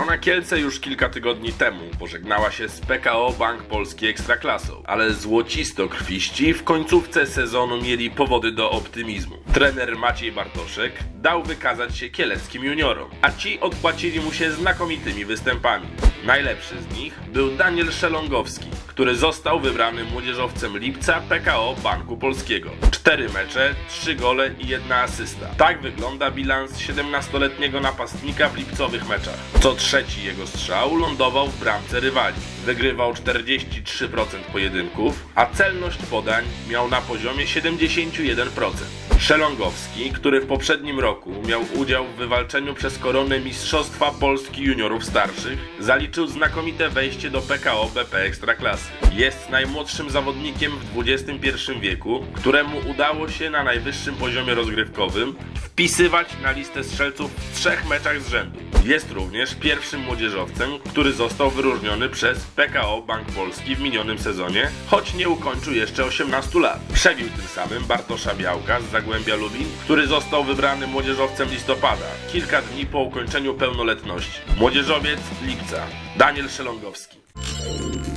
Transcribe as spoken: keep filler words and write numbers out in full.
Korona Kielce już kilka tygodni temu pożegnała się z P K O Bank Polski Ekstraklasą, ale złocistokrwiści w końcówce sezonu mieli powody do optymizmu. Trener Maciej Bartoszek dał wykazać się kieleckim juniorom, a ci odpłacili mu się znakomitymi występami. Najlepszy z nich był Daniel Szelongowski, który został wybrany młodzieżowcem lipca P K O Banku Polskiego. Cztery mecze, trzy gole i jedna asysta. Tak wygląda bilans siedemnastoletniego napastnika w lipcowych meczach. Co trzeci jego strzał lądował w bramce rywali. Wygrywał czterdzieści trzy procent pojedynków, a celność podań miał na poziomie siedemdziesiąt jeden procent. Szelongowski, który w poprzednim roku miał udział w wywalczeniu przez Koronę Mistrzostwa Polski Juniorów Starszych, zaliczył znakomite wejście do P K O B P Ekstraklasy. Jest najmłodszym zawodnikiem w dwudziestym pierwszym wieku, któremu udało się na najwyższym poziomie rozgrywkowym wpisywać na listę strzelców w trzech meczach z rzędu. Jest również pierwszym młodzieżowcem, który został wyróżniony przez P K O Bank Polski w minionym sezonie, choć nie ukończył jeszcze osiemnastu lat. Przebił tym samym Bartosza Białka z Zagłębia Lubin, który został wybrany młodzieżowcem listopada, kilka dni po ukończeniu pełnoletności. Młodzieżowiec lipca, Daniel Szelongowski.